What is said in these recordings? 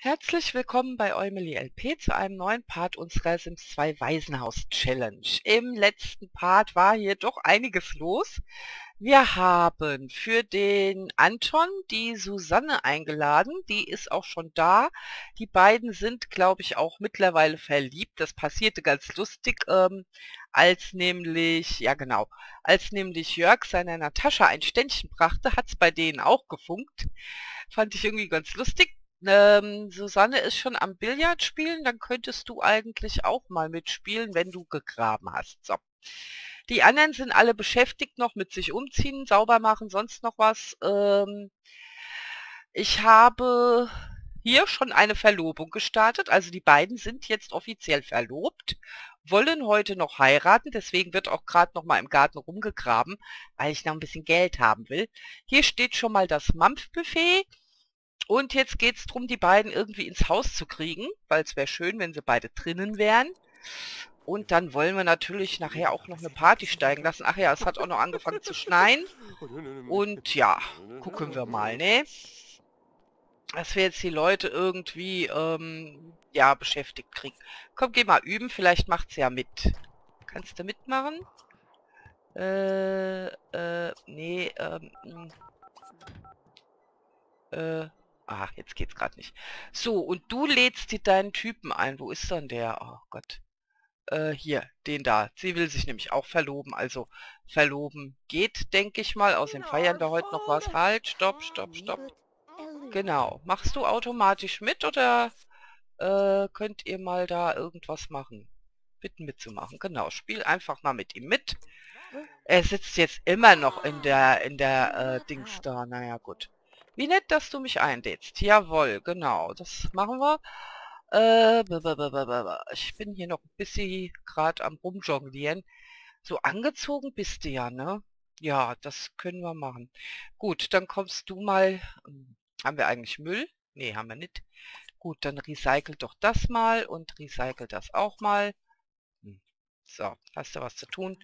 Herzlich willkommen bei Eumeli LP zu einem neuen Part unserer Sims 2 Waisenhaus Challenge. Im letzten Part war hier doch einiges los. Wir haben für den Anton die Susanne eingeladen, die ist auch schon da. Die beiden sind, glaube ich, auch mittlerweile verliebt. Das passierte ganz lustig, als nämlich Jörg seiner Natascha ein Ständchen brachte, hat es bei denen auch gefunkt. Fand ich irgendwie ganz lustig. Susanne ist schon am Billard spielen, dann könntest du eigentlich auch mal mitspielen, wenn du gegraben hast. So. Die anderen sind alle beschäftigt noch mit sich umziehen, sauber machen, sonst noch was. Ich habe hier schon eine Verlobung gestartet, also die beiden sind jetzt offiziell verlobt, wollen heute noch heiraten, deswegen wird auch gerade noch mal im Garten rumgegraben, weil ich noch ein bisschen Geld haben will. Hier steht schon mal das Mampfbuffet. Und jetzt geht es darum, die beiden irgendwie ins Haus zu kriegen, weil es wäre schön, wenn sie beide drinnen wären. Und dann wollen wir natürlich nachher auch noch eine Party steigen lassen. Ach ja, es hat auch noch angefangen zu schneien. Und ja, gucken wir mal, ne? Dass wir jetzt die Leute irgendwie, ja, beschäftigt kriegen. Komm, geh mal üben, vielleicht macht's ja mit. Kannst du mitmachen? Nee, jetzt geht's gerade nicht. So, und du lädst dir deinen Typen ein. Wo ist denn der? Oh Gott. Hier, den da. Sie will sich nämlich auch verloben. Also, verloben geht, denke ich mal. Außerdem feiern wir heute noch was. Halt, stopp, stopp, stopp. Genau. Machst du automatisch mit oder könnt ihr mal da irgendwas machen? Bitten mitzumachen. Genau, spiel einfach mal mit ihm mit. Er sitzt jetzt immer noch in der Dings da. Naja, gut. Wie nett, dass du mich einlädst. Jawohl, genau. Das machen wir. Ich bin hier noch ein bisschen gerade am Rumjonglieren. So angezogen bist du ja, ne? Ja, das können wir machen. Gut, dann kommst du mal. Haben wir eigentlich Müll? Nee, haben wir nicht. Gut, dann recycle doch das mal und recycle das auch mal. So, hast du was zu tun?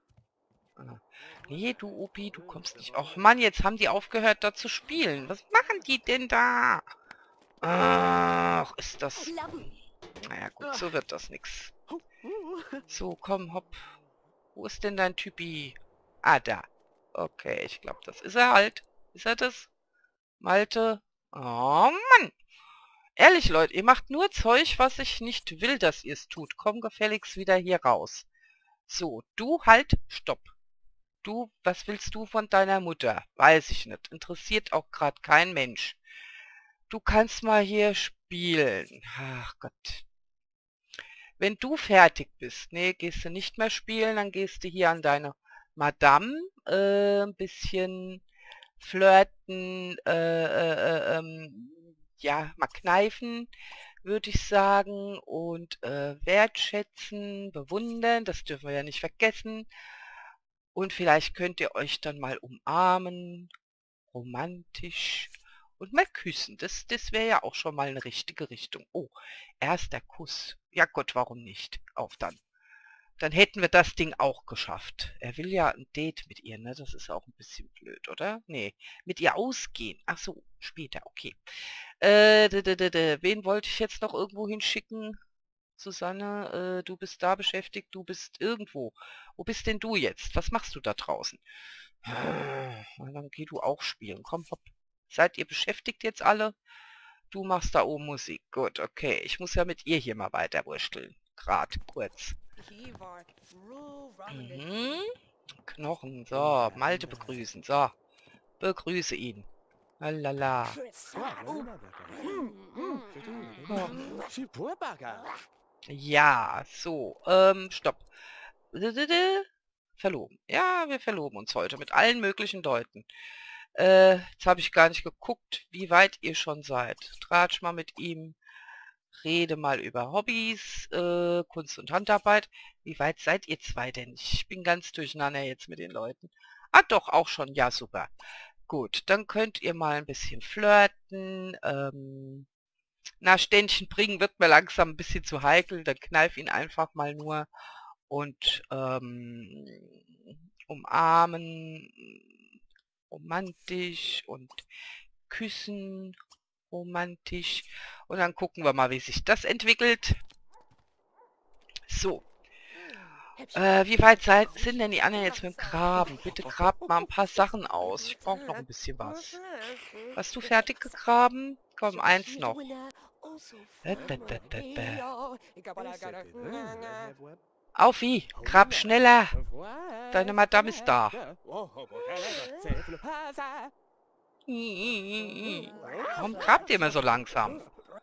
Nee, du Opi, du kommst nicht. Och Mann, jetzt haben die aufgehört, da zu spielen. Was machen die denn da? Ach, ist das... Naja, gut, so wird das nix. So, komm, hopp. Wo ist denn dein Typi? Ah, da. Okay, ich glaube, das ist er halt. Ist er das? Malte? Oh, Mann! Ehrlich, Leute, ihr macht nur Zeug, was ich nicht will, dass ihr es tut. Komm gefälligst wieder hier raus. So, du halt, stopp. Du, was willst du von deiner Mutter? Weiß ich nicht. Interessiert auch gerade kein Mensch. Du kannst mal hier spielen. Ach Gott. Wenn du fertig bist, nee, gehst du nicht mehr spielen, dann gehst du hier an deine Madame, ein bisschen flirten, ja, mal kneifen, würde ich sagen, und wertschätzen, bewundern, das dürfen wir ja nicht vergessen. Und vielleicht könnt ihr euch dann mal umarmen, romantisch und mal küssen. Das wäre ja auch schon mal eine richtige Richtung. Oh, erster Kuss. Ja Gott, warum nicht? Auf dann. Dann hätten wir das Ding auch geschafft. Er will ja ein Date mit ihr, ne? Das ist auch ein bisschen blöd, oder? Nee, mit ihr ausgehen. Ach so, später, okay. Wen wollte ich jetzt noch irgendwo hinschicken? Susanne, du bist da beschäftigt, du bist irgendwo. Wo bist denn du jetzt? Was machst du da draußen? Na, dann geh du auch spielen. Komm, hopp. Seid ihr beschäftigt jetzt alle? Du machst da oben Musik. Gut, okay. Ich muss ja mit ihr hier mal weiterwursteln. Grad, kurz. Mhm. Knochen. So, Malte begrüßen. So, begrüße ihn. Lalala. Komm. Ja, so, stopp. Verloben. Ja, wir verloben uns heute mit allen möglichen Leuten. Jetzt habe ich gar nicht geguckt, wie weit ihr schon seid. Tratsch mal mit ihm, rede mal über Hobbys, Kunst und Handarbeit. Wie weit seid ihr zwei denn? Ich bin ganz durcheinander jetzt mit den Leuten. Ah, doch, auch schon. Ja, super. Gut, dann könnt ihr mal ein bisschen flirten. Na, Ständchen bringen wird mir langsam ein bisschen zu heikel. Dann kneif ihn einfach mal nur und umarmen, romantisch und küssen romantisch. Und dann gucken wir mal, wie sich das entwickelt. So. Wie weit sind denn die anderen jetzt mit dem Graben? Bitte grabt mal ein paar Sachen aus. Ich brauche noch ein bisschen was. Hast du fertig gegraben? Komm, eins noch. Auf wie? Grab schneller. Deine Madame ist da. Warum grabt ihr immer so langsam?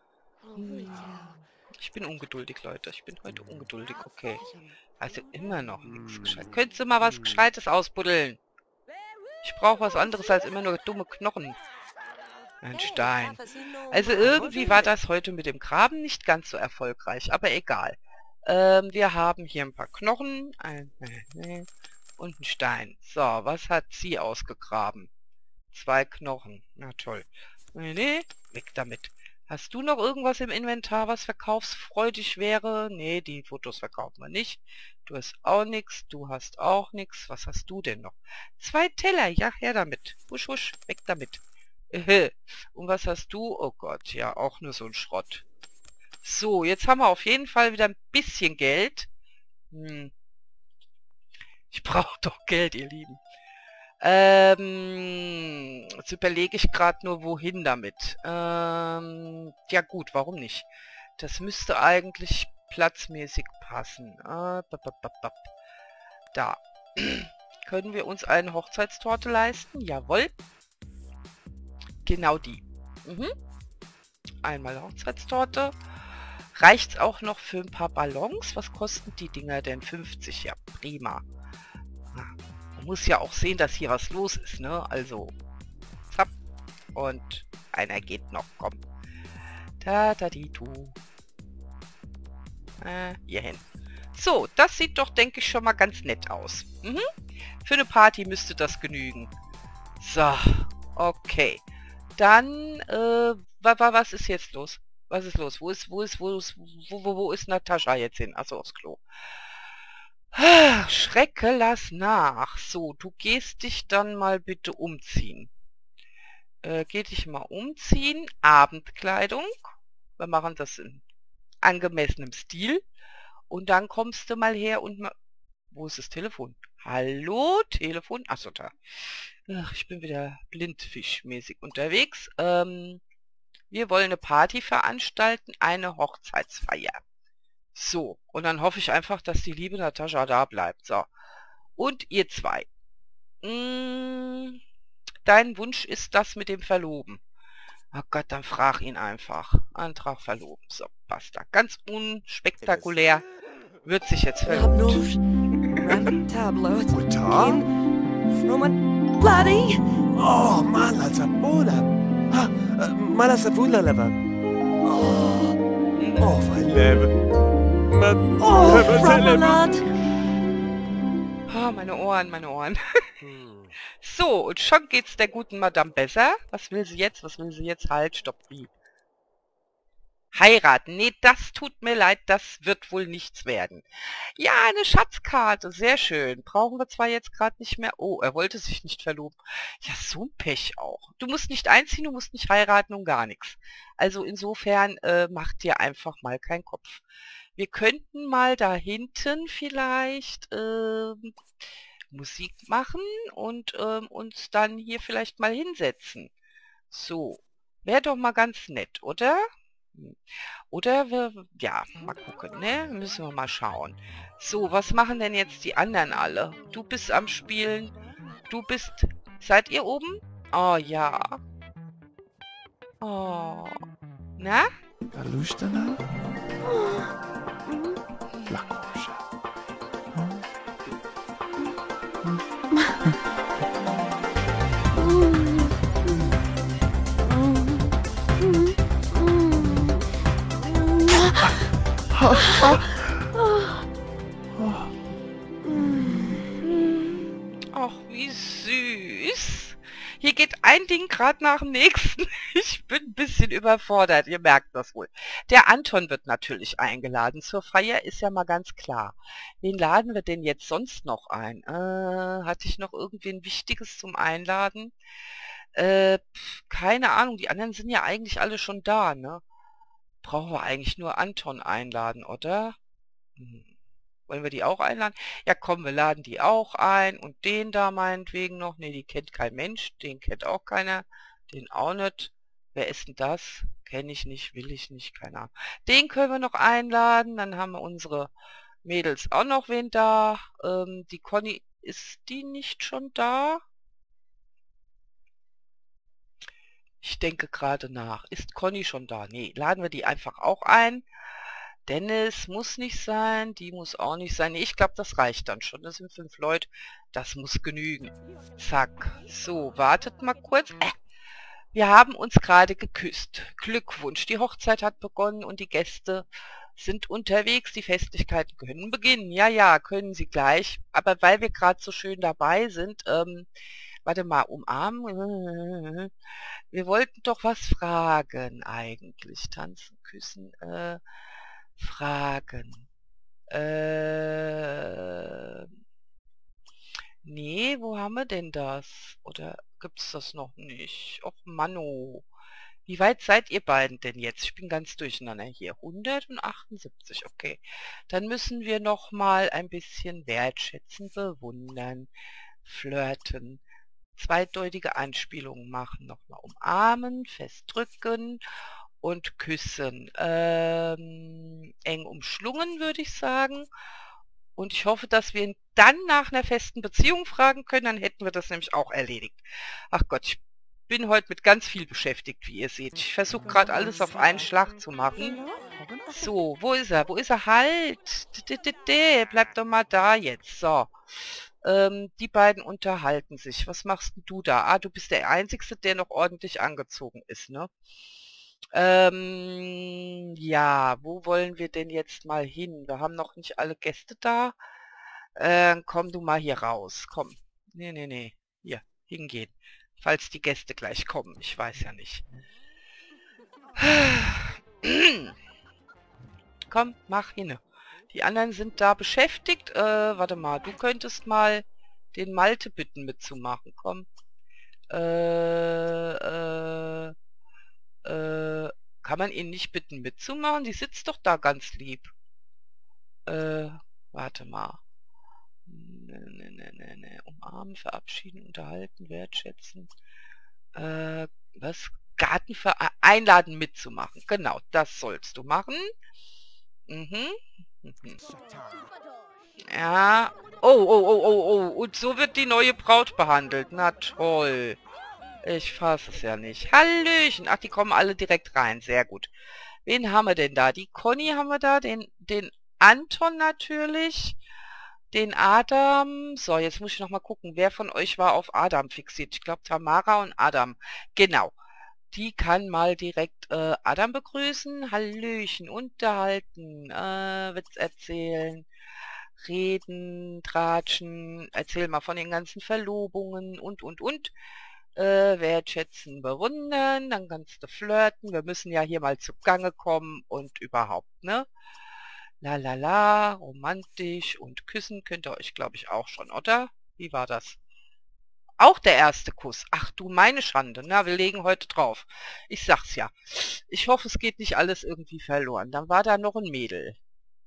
Ich bin ungeduldig, Leute. Ich bin heute ungeduldig, okay. Also immer noch nichts Gescheites. Könntest du mal was Gescheites ausbuddeln? Ich brauche was anderes als immer nur dumme Knochen. Ein Stein. Also irgendwie war das heute mit dem Graben nicht ganz so erfolgreich, aber egal. Wir haben hier ein paar Knochen und einen Stein. So, was hat sie ausgegraben? 2 Knochen. Na toll. Nee, weg damit. Hast du noch irgendwas im Inventar, was verkaufsfreudig wäre? Nee, die Fotos verkaufen wir nicht. Du hast auch nichts, du hast auch nichts. Was hast du denn noch? 2 Teller, ja, her damit. Husch, husch, weg damit. Und was hast du? Oh Gott, ja, auch nur so ein Schrott. So, jetzt haben wir auf jeden Fall wieder ein bisschen Geld. Ich brauche doch Geld, ihr Lieben. Jetzt überlege ich gerade nur, wohin damit. Ja gut, warum nicht? Das müsste eigentlich platzmäßig passen. Da. Können wir uns eine Hochzeitstorte leisten? Jawohl. Genau die. Einmal Hochzeitstorte. Reicht's auch noch für ein paar Ballons? Was kosten die Dinger denn? 50, ja, prima. Man muss ja auch sehen, dass hier was los ist, ne? Also, zapp. Und einer geht noch, komm. Da-da-di-du. Hier hin. So, das sieht doch, denke ich, schon mal ganz nett aus. Für eine Party müsste das genügen. So, okay. Dann, was ist jetzt los? Was ist los? Wo ist Natascha jetzt hin? Achso, aufs Klo. Schrecke, lass nach. So, du gehst dich dann mal bitte umziehen. Geh dich mal umziehen. Abendkleidung. Wir machen das in angemessenem Stil. Und dann kommst du mal her und mal... Wo ist das Telefon? Hallo, Telefon? Achso, da. Ach, ich bin wieder blindfischmäßig unterwegs. Wir wollen eine Party veranstalten, eine Hochzeitsfeier. So, und dann hoffe ich einfach, dass die liebe Natascha da bleibt. So, und ihr zwei. Dein Wunsch ist das mit dem Verloben. Oh Gott, dann frag ihn einfach. Antrag verloben. So, passt da. Ganz unspektakulär. Wird sich jetzt verlobt. Oh, mala sapona. Mala sapuna leva. Oh, mein Leben. Oh, meine Ohren, meine Ohren. So, und schon geht's der guten Madame besser. Was will sie jetzt? Was will sie jetzt? Halt, stopp, wie? Heiraten. Nee, das tut mir leid, das wird wohl nichts werden. Ja, eine Schatzkarte, sehr schön. Brauchen wir zwar jetzt gerade nicht mehr. Oh, er wollte sich nicht verloben. Ja, so ein Pech auch. Du musst nicht einziehen, du musst nicht heiraten und gar nichts. Also insofern mach dir einfach mal keinen Kopf. Wir könnten mal da hinten vielleicht Musik machen und uns dann hier vielleicht mal hinsetzen. So, wäre doch mal ganz nett, oder? Oder wir, ja, mal gucken, ne? Müssen wir mal schauen. So, was machen denn jetzt die anderen alle? Du bist am Spielen. Du bist... Seid ihr oben? Oh, ja. Oh. Na? Alustana? Lakusha. Ach, wie süß. Hier geht ein Ding gerade nach dem nächsten. Ich bin ein bisschen überfordert, ihr merkt das wohl. Der Anton wird natürlich eingeladen zur Feier, ist ja mal ganz klar. Wen laden wir denn jetzt sonst noch ein? Hatte ich noch irgendwie ein Wichtiges zum Einladen? Keine Ahnung, die anderen sind ja eigentlich alle schon da, ne? Brauchen wir eigentlich nur Anton einladen, oder? Hm. Wollen wir die auch einladen? Ja, komm, wir laden die auch ein. Und den da meinetwegen noch. Ne, die kennt kein Mensch. Den kennt auch keiner. Den auch nicht. Wer ist denn das? Kenne ich nicht, will ich nicht, keine Ahnung. Den können wir noch einladen. Dann haben wir unsere Mädels auch noch wen da. Die Conny, ist die nicht schon da? Ich denke gerade nach. Ist Conny schon da? Nee, laden wir die einfach auch ein. Dennis muss nicht sein, die muss auch nicht sein. Nee, ich glaube, das reicht dann schon. Das sind 5 Leute. Das muss genügen. Zack. So, wartet mal kurz. Wir haben uns gerade geküsst. Glückwunsch. Die Hochzeit hat begonnen und die Gäste sind unterwegs. Die Festlichkeiten können beginnen. Ja, ja, können sie gleich. Aber weil wir gerade so schön dabei sind, warte mal, umarmen. Wir wollten doch was fragen eigentlich. Tanzen, küssen, fragen. Nee, wo haben wir denn das? Oder gibt's das noch nicht? Och, Manno. Wie weit seid ihr beiden denn jetzt? Ich bin ganz durcheinander hier. 178, okay. Dann müssen wir noch mal ein bisschen wertschätzen, bewundern, flirten, zweideutige Anspielungen machen. Nochmal umarmen, festdrücken und küssen. Eng umschlungen, würde ich sagen. Und ich hoffe, dass wir ihn dann nach einer festen Beziehung fragen können. Dann hätten wir das nämlich auch erledigt. Ach Gott, ich bin heute mit ganz viel beschäftigt, wie ihr seht. Ich versuche gerade alles auf einen Schlag zu machen. So, wo ist er? Wo ist er? Halt! Bleib doch mal da jetzt. So. Die beiden unterhalten sich. Was machst denn du da? Ah, du bist der Einzige, der noch ordentlich angezogen ist, ne? Ja, wo wollen wir denn jetzt mal hin? Wir haben noch nicht alle Gäste da. Komm du mal hier raus. Komm. Nee, nee, nee. Hier, hingehen. Falls die Gäste gleich kommen. Ich weiß ja nicht. Komm, mach hin. Die anderen sind da beschäftigt. Warte mal, du könntest mal den Malte bitten mitzumachen. Komm. Kann man ihn nicht bitten mitzumachen? Die sitzt doch da ganz lieb. Warte mal. Ne. Umarmen, verabschieden, unterhalten, wertschätzen. Was? Einladen mitzumachen. Genau, das sollst du machen. Mhm. Ja. Oh. Und so wird die neue Braut behandelt. Na toll. Ich fasse es ja nicht. Hallöchen. Ach, die kommen alle direkt rein. Sehr gut. Wen haben wir denn da? Die Conny haben wir da. Den Anton natürlich. Den Adam. So, jetzt muss ich noch mal gucken. Wer von euch war auf Adam fixiert? Ich glaube Tamara und Adam. Genau. Die kann mal direkt Adam begrüßen. Hallöchen. Unterhalten. Witz erzählen. Reden, tratschen. Erzähl mal von den ganzen Verlobungen und. Wertschätzen, bewundern, dann kannst du flirten. Wir müssen ja hier mal zu Gange kommen und überhaupt, ne? La, romantisch und küssen könnt ihr euch, glaube ich, auch schon, oder? Wie war das? Auch der erste Kuss. Ach du meine Schande. Na, wir legen heute drauf. Ich sag's ja. Ich hoffe, es geht nicht alles irgendwie verloren. Dann war da noch ein Mädel.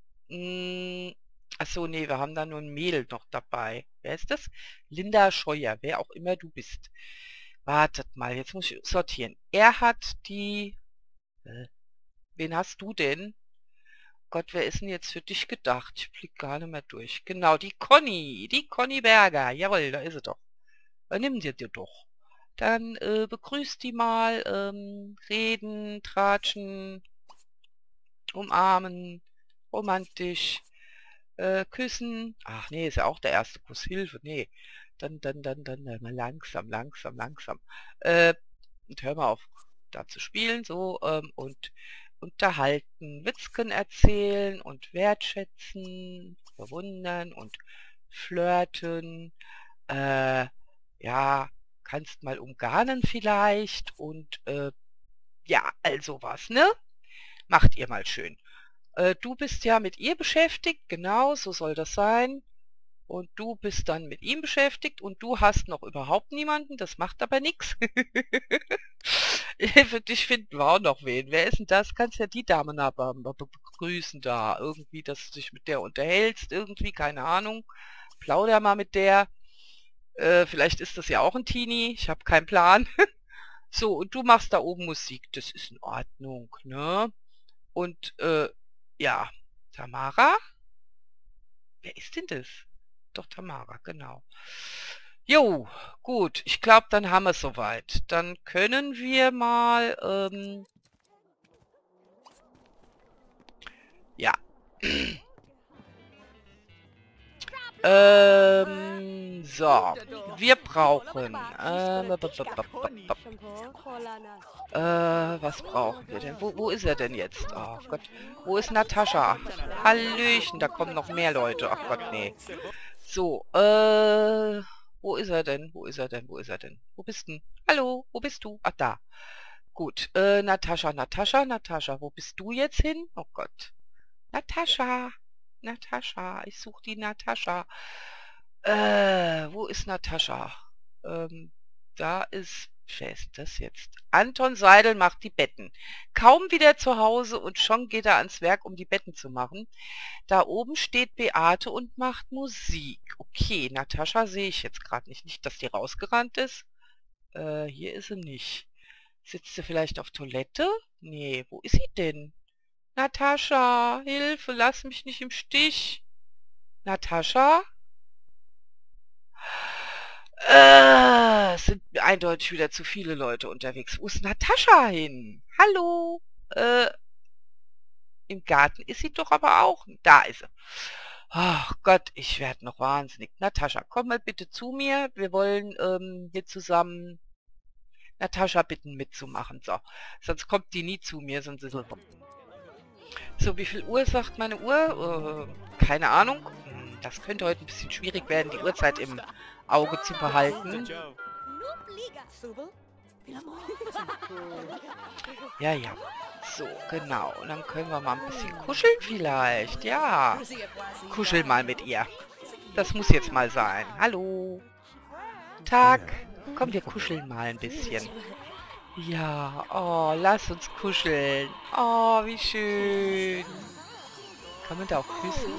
Achso, nee, wir haben da nur ein Mädel noch dabei. Wer ist das? Linda Scheuer, wer auch immer du bist. Wartet mal, jetzt muss ich sortieren. Er hat die... wen hast du denn? Gott, wer ist denn jetzt für dich gedacht? Ich blick gar nicht mehr durch. Genau, die Conny Berger. Jawohl, da ist sie doch. Nimm sie dir doch. Dann begrüßt die mal, reden, tratschen, umarmen, romantisch, küssen. Ach nee, ist ja auch der erste Kuss. Hilfe, nee. Dann mal langsam. Und hör mal auf, da zu spielen, so, und unterhalten, Witzken erzählen und wertschätzen, bewundern und flirten. Ja, kannst mal umgarnen vielleicht und, ja, also was, ne? Macht ihr mal schön. Du bist ja mit ihr beschäftigt, genau, so soll das sein. Und du bist dann mit ihm beschäftigt und du hast noch überhaupt niemanden. Das macht aber nichts. Für dich finden wir auch noch wen. Wer ist denn das? Kannst ja die Dame begrüßen da. Irgendwie, dass du dich mit der unterhältst. Irgendwie, keine Ahnung. Plauder mal mit der. Vielleicht ist das ja auch ein Teenie. Ich habe keinen Plan. So, und du machst da oben Musik. Das ist in Ordnung, ne? Und, ja. Tamara? Wer ist denn das? Doch, Tamara, genau. Jo, gut. Ich glaube, dann haben wir es soweit. Dann können wir mal, ja. So. Wir brauchen, was brauchen wir denn? Wo ist er denn jetzt? Oh Gott. Wo ist Natascha? Hallöchen, da kommen noch mehr Leute. Ach Gott, nee. So, wo ist er denn? Wo ist er denn? Wo ist er denn? Wo bist denn? Hallo, wo bist du? Ach, da. Gut, Natascha, wo bist du jetzt hin? Oh Gott. Natascha, ich suche die Natascha. Wo ist Natascha? Da ist, wer ist das jetzt? Anton Seidel macht die Betten. Kaum wieder zu Hause und schon geht er ans Werk, um die Betten zu machen. Da oben steht Beate und macht Musik. Okay, Natascha sehe ich jetzt gerade nicht. Nicht, dass die rausgerannt ist. Hier ist sie nicht. Sitzt sie vielleicht auf Toilette? Nee, wo ist sie denn? Natascha, Hilfe, lass mich nicht im Stich. Natascha? Es sind eindeutig wieder zu viele Leute unterwegs. Wo ist Natascha hin? Hallo? Im Garten ist sie doch aber auch. Da ist sie. Ach Gott, ich werde noch wahnsinnig. Natascha, komm mal bitte zu mir. Wir wollen hier zusammen Natascha bitten mitzumachen. So, sonst kommt die nie zu mir, sonst ist sie... So, wie viel Uhr sagt meine Uhr? Keine Ahnung. Das könnte heute ein bisschen schwierig werden, die Uhrzeit im Auge zu behalten. Ja, ja. So, genau. Und dann können wir mal ein bisschen kuscheln vielleicht. Ja. Kuschel mal mit ihr. Das muss jetzt mal sein. Hallo. Tag. Komm, wir kuscheln mal ein bisschen. Ja, oh, lass uns kuscheln. Oh, wie schön. Kann man da auch küssen?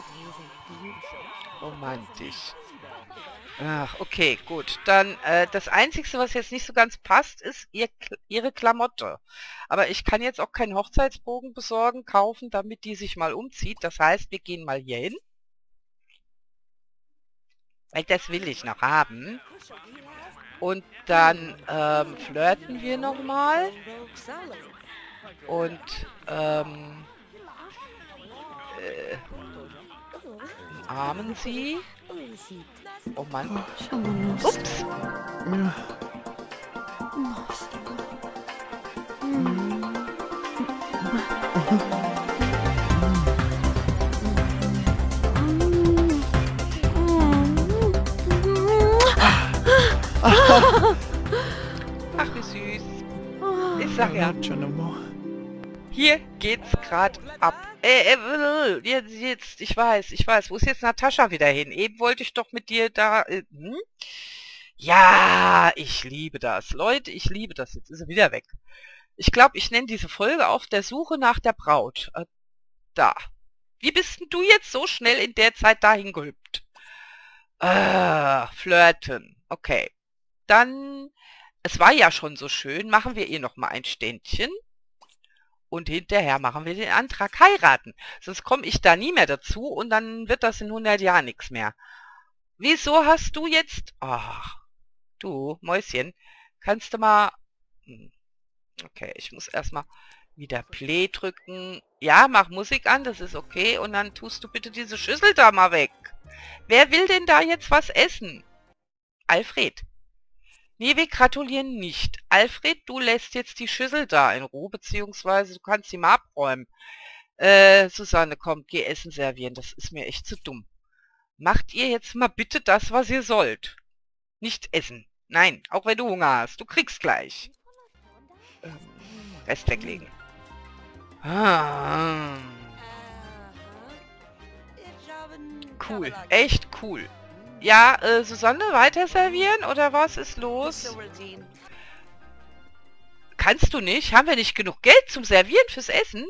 Romantisch. Ach, okay, gut. Dann, das Einzige, was jetzt nicht so ganz passt, ist ihre Klamotte. Aber ich kann jetzt auch keinen Hochzeitsbogen besorgen, kaufen, damit die sich mal umzieht. Das heißt, wir gehen mal hier hin. Weil das will ich noch haben. Und dann flirten wir nochmal. Und umarmen sie. Oh Mann. Ups. Ach, wie süß. Ich sag ja. Hier geht's gerade ab. Jetzt, ich weiß. Wo ist jetzt Natascha wieder hin? Eben wollte ich doch mit dir da... Ja, ich liebe das. Leute, ich liebe das. Jetzt ist er wieder weg. Ich glaube, ich nenne diese Folge auf der Suche nach der Braut. Da. Wie bist denn du jetzt so schnell in der Zeit dahin gehüpft? Flirten. Okay. Dann, es war ja schon so schön, machen wir ihr nochmal ein Ständchen. Und hinterher machen wir den Antrag heiraten. Sonst komme ich da nie mehr dazu und dann wird das in 100 Jahren nichts mehr. Wieso hast du jetzt... Ach, du, Mäuschen, kannst du mal... Okay, ich muss erstmal wieder Play drücken. Ja, mach Musik an, das ist okay. Und dann tust du bitte diese Schüssel da mal weg. Wer will denn da jetzt was essen? Alfred. Nee, wir gratulieren nicht. Alfred, du lässt jetzt die Schüssel da in Ruhe, beziehungsweise du kannst sie mal abräumen. Susanne, komm, geh Essen servieren. Das ist mir echt zu dumm. Macht ihr jetzt mal bitte das, was ihr sollt. Nicht essen. Nein, auch wenn du Hunger hast. Du kriegst gleich. Rest weglegen. Cool. Echt Cool. Ja, Susanne, weiter servieren oder was ist los? Kannst du nicht? Haben wir nicht genug Geld zum Servieren fürs Essen?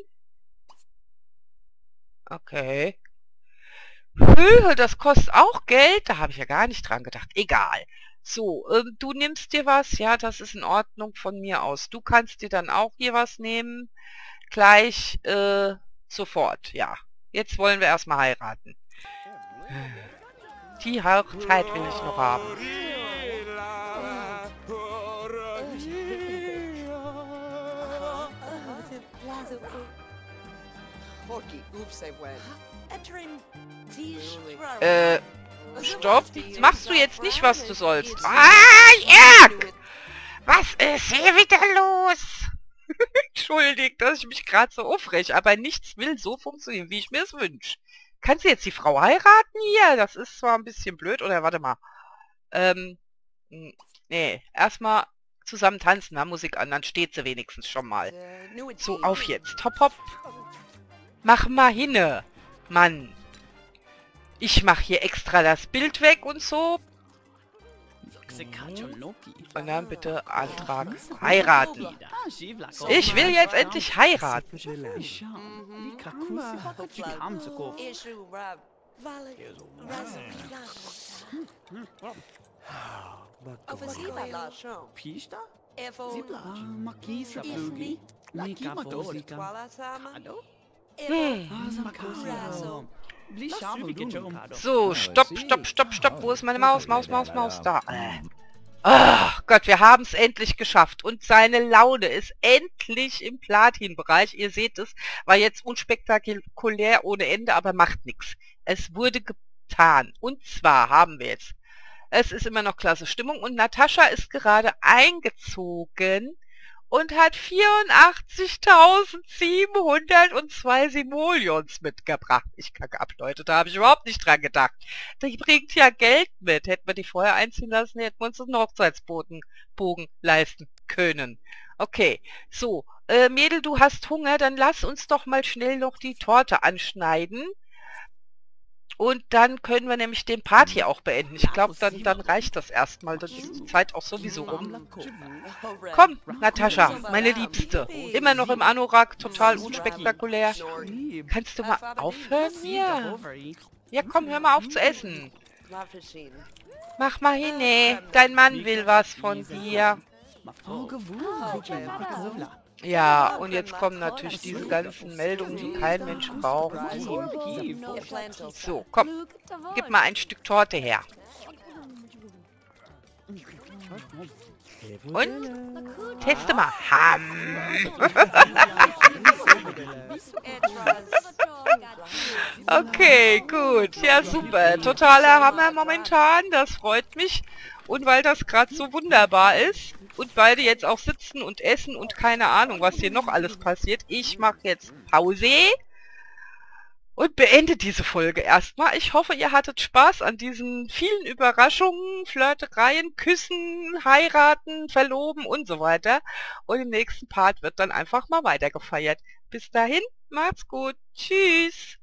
Okay. Höhe, das kostet auch Geld? Da habe ich ja gar nicht dran gedacht. Egal. So, du nimmst dir was. Ja, das ist in Ordnung von mir aus. Du kannst dir dann auch hier was nehmen. Gleich, sofort. Ja. Jetzt wollen wir erstmal heiraten. Die Hochzeit will ich noch haben. Stopp. Machst du jetzt nicht, was du sollst? Ah, Jörg! Was ist hier wieder los? Entschuldigt, dass ich mich gerade so aufrege, aber nichts will so funktionieren, wie ich mir es wünsche. Kannst du jetzt die Frau heiraten hier? Das ist zwar ein bisschen blöd, oder warte mal. Nee, erstmal zusammen tanzen, na, Musik an, dann steht sie wenigstens schon mal. So, auf jetzt. Hopp, hopp. Mach mal hinne, Mann. Ich mach hier extra das Bild weg und so. Und dann bitte Antrag heiraten. Ich will jetzt endlich heiraten. So, stopp. Wo ist meine Maus? Maus. Da. Ach Gott, wir haben es endlich geschafft. Und seine Laune ist endlich im Platin-Bereich. Ihr seht es, war jetzt unspektakulär ohne Ende, aber macht nichts. Es wurde getan. Und zwar haben wir jetzt, es ist immer noch klasse Stimmung und Natascha ist gerade eingezogen und hat 84.702 Simoleons mitgebracht. Ich kacke ab, Leute, da habe ich überhaupt nicht dran gedacht. Die bringt ja Geld mit. Hätten wir die vorher einziehen lassen, hätten wir uns einen Hochzeitsbogen leisten können. Okay, so, Mädel, du hast Hunger, dann lass uns doch mal schnell noch die Torte anschneiden. Und dann können wir nämlich den Part hier auch beenden. Ich glaube, dann reicht das erstmal. Dann ist die Zeit auch sowieso rum. Komm, Natascha, meine Liebste. Immer noch im Anorak, total unspektakulär. Kannst du mal aufhören hier? Ja, komm, hör mal auf zu essen. Mach mal hin, ey. Dein Mann will was von dir. Ja, und jetzt kommen natürlich diese ganzen Meldungen, die kein Mensch braucht. So, komm, gib mal ein Stück Torte her. Und? Teste mal. Okay, gut. Ja, super. Totaler Hammer momentan. Das freut mich. Und weil das gerade so wunderbar ist und beide jetzt auch sitzen und essen und keine Ahnung, was hier noch alles passiert. Ich mache jetzt Pause und beende diese Folge erstmal. Ich hoffe, ihr hattet Spaß an diesen vielen Überraschungen, Flirtereien, Küssen, Heiraten, Verloben und so weiter. Und im nächsten Part wird dann einfach mal weiter gefeiert. Bis dahin, macht's gut. Tschüss.